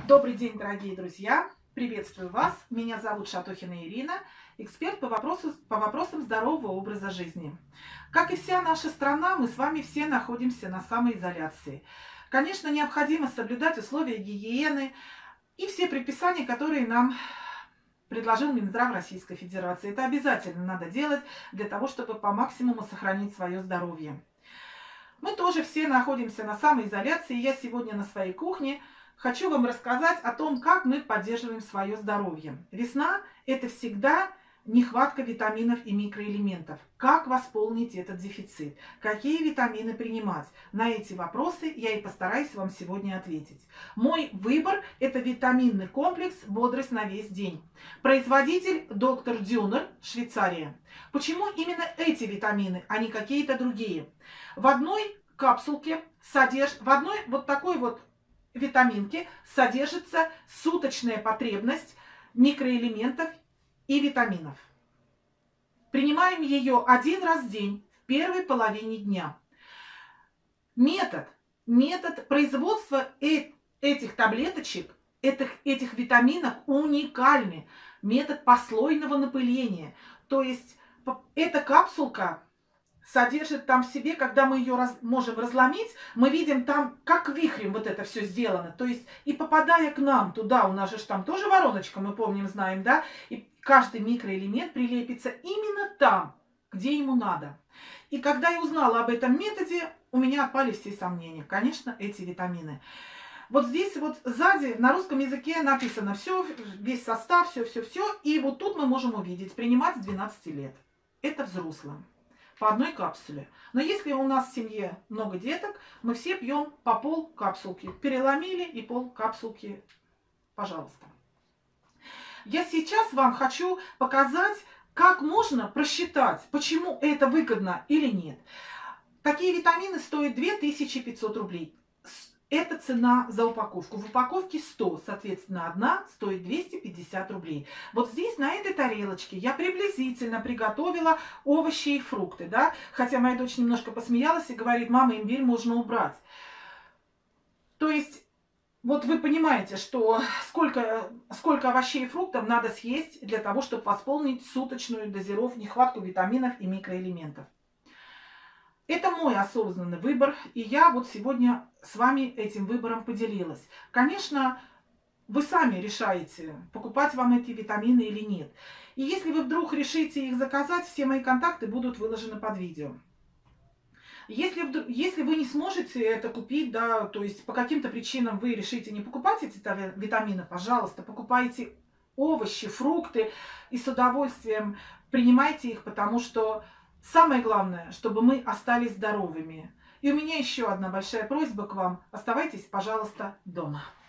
Добрый день, дорогие друзья! Приветствую вас! Меня зовут Шатохина Ирина, эксперт по вопросам здорового образа жизни. Как и вся наша страна, мы с вами все находимся на самоизоляции. Конечно, необходимо соблюдать условия гигиены и все предписания, которые нам предложил Минздрав Российской Федерации. Это обязательно надо делать для того, чтобы по максимуму сохранить свое здоровье. Мы тоже все находимся на самоизоляции. Я сегодня на своей кухне хочу вам рассказать о том, как мы поддерживаем свое здоровье. Весна – это всегда нехватка витаминов и микроэлементов. Как восполнить этот дефицит? Какие витамины принимать? На эти вопросы я и постараюсь вам сегодня ответить. Мой выбор – это витаминный комплекс «Бодрость на весь день». Производитель доктор Дюнер, Швейцария. Почему именно эти витамины, а не какие-то другие? В одной капсулке в одной вот такой вот витаминке содержится суточная потребность микроэлементов и витаминов. Принимаем ее один раз в день в первой половине дня. Метод производства этих таблеточек, этих витаминов уникальный. Метод послойного напыления. То есть эта капсулка содержит там в себе, когда мы ее можем разломить, мы видим там, как вихрем вот это все сделано. То есть, и попадая к нам туда, у нас же там тоже вороночка, мы помним, знаем, да, и каждый микроэлемент прилепится именно там, где ему надо. И когда я узнала об этом методе, у меня отпали все сомнения. Конечно, эти витамины. Вот здесь вот сзади на русском языке написано все, весь состав, все. И вот тут мы можем увидеть, принимать с 12 лет. Это взрослым. По одной капсуле. Но если у нас в семье много деток, мы все пьем по пол капсулки. Переломили и пол капсулки, пожалуйста. Я сейчас вам хочу показать, как можно просчитать, почему это выгодно или нет. Такие витамины стоят 2500 рублей. Это цена за упаковку. В упаковке 100, соответственно, одна стоит 250 рублей. Вот здесь, на этой тарелочке, я приблизительно приготовила овощи и фрукты. Да? Хотя моя дочь немножко посмеялась и говорит: мама, имбирь можно убрать. То есть, вот вы понимаете, что сколько овощей и фруктов надо съесть для того, чтобы восполнить суточную дозировку, нехватку витаминов и микроэлементов. Это мой осознанный выбор, и я вот сегодня с вами этим выбором поделилась. Конечно, вы сами решаете, покупать вам эти витамины или нет. И если вы вдруг решите их заказать, все мои контакты будут выложены под видео. Если вы не сможете это купить, да, то есть по каким-то причинам вы решите не покупать эти витамины, пожалуйста, покупайте овощи, фрукты и с удовольствием принимайте их, потому что самое главное, чтобы мы остались здоровыми. И у меня еще одна большая просьба к вам. Оставайтесь, пожалуйста, дома.